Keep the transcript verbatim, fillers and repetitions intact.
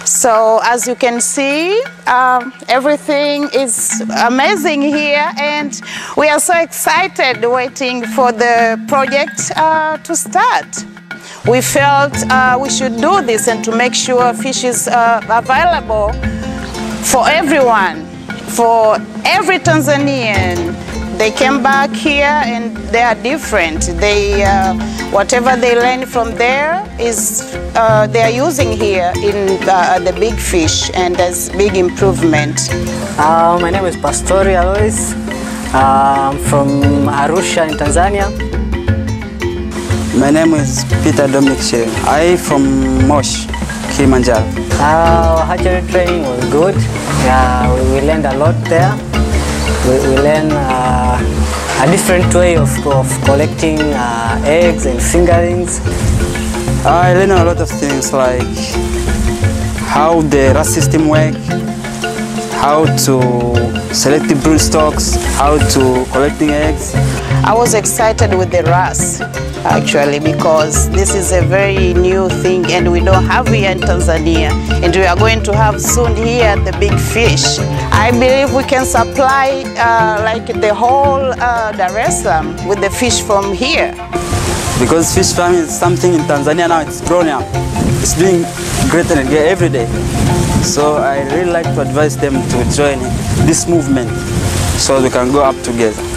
So as you can see, um, everything is amazing here, and we are so excited waiting for the project uh, to start. We felt uh, we should do this and to make sure fish is uh, available for everyone, for every Tanzanian. They came back here and they are different. They, uh, whatever they learn from there is uh, they are using here in the, the BigFish, and there's big improvement. Uh, my name is Pastory, Aloyce. Uh, I'm from Arusha in Tanzania. My name is Peter Dominic. I'm from Mosh, Kilimanjaro. Our hatchery training was good. Yeah, we, we learned a lot there. We, we learned uh, a different way of, of collecting uh, eggs and fingerlings. I learned a lot of things, like how the R A S system works, how to select the brood stocks, how to collecting eggs. I was excited with the R A S actually, because this is a very new thing and we don't have here in Tanzania, and we are going to have soon here at the BigFish. I believe we can supply uh, like the whole uh, Dar es Salaam with the fish from here. Because fish farming is something in Tanzania now, it's growing up. It's doing greater and greater every day. So I really like to advise them to join this movement so we can go up together.